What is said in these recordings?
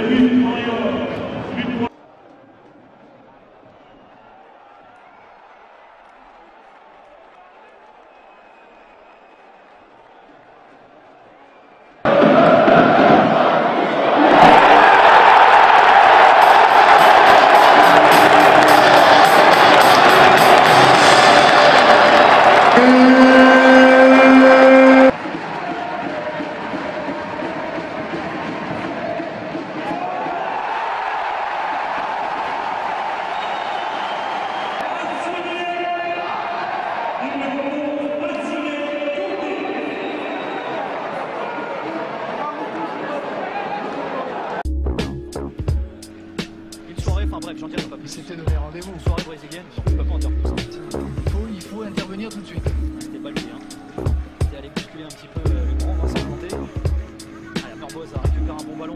Bref, j'en dirai pas plus. C'était donné rendez-vous. Soirée brésilienne, je peux pas en dire plus. Il faut intervenir tout de suite. C'était pas lui, hein. C'était aller bousculer un petit peu le grand Vincent Planté. Ah, la Merboise a récupéré un bon ballon.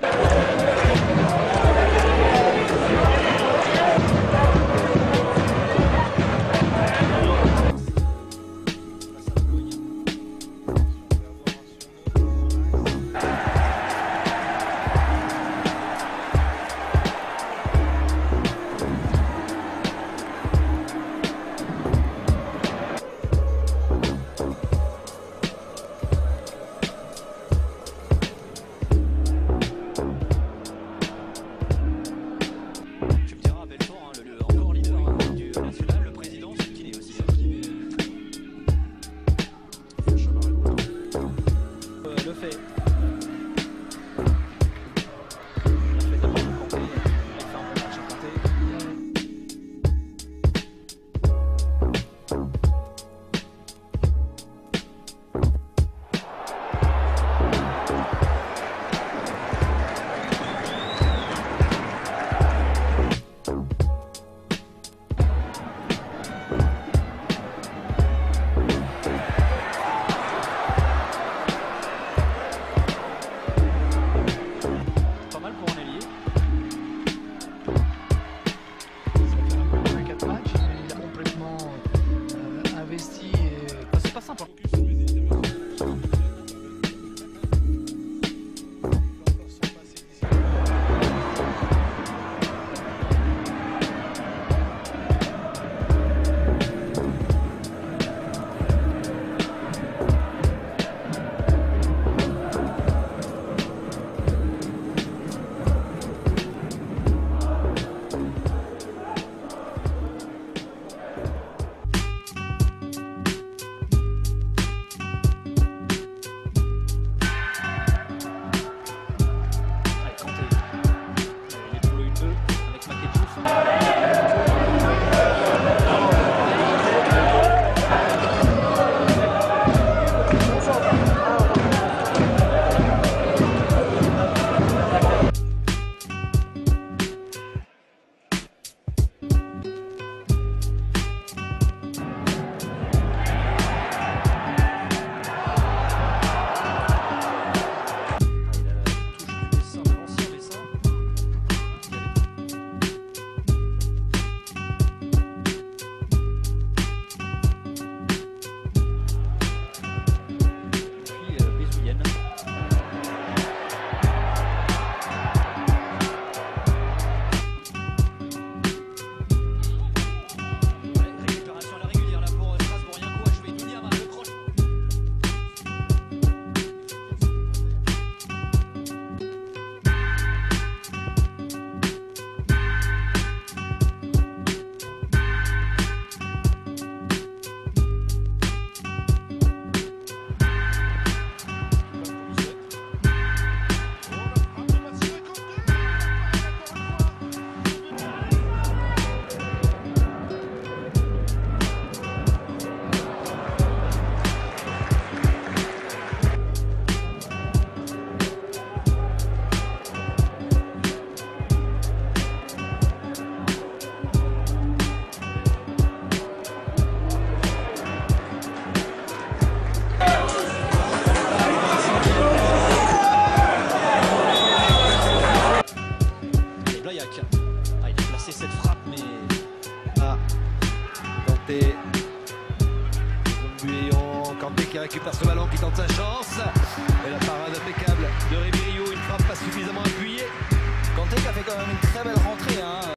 Qui récupère ce ballon, qui tente sa chance. Et la parade impeccable de Ribeiro, une frappe pas suffisamment appuyée. Kanté qui a fait quand même une très belle rentrée. Hein.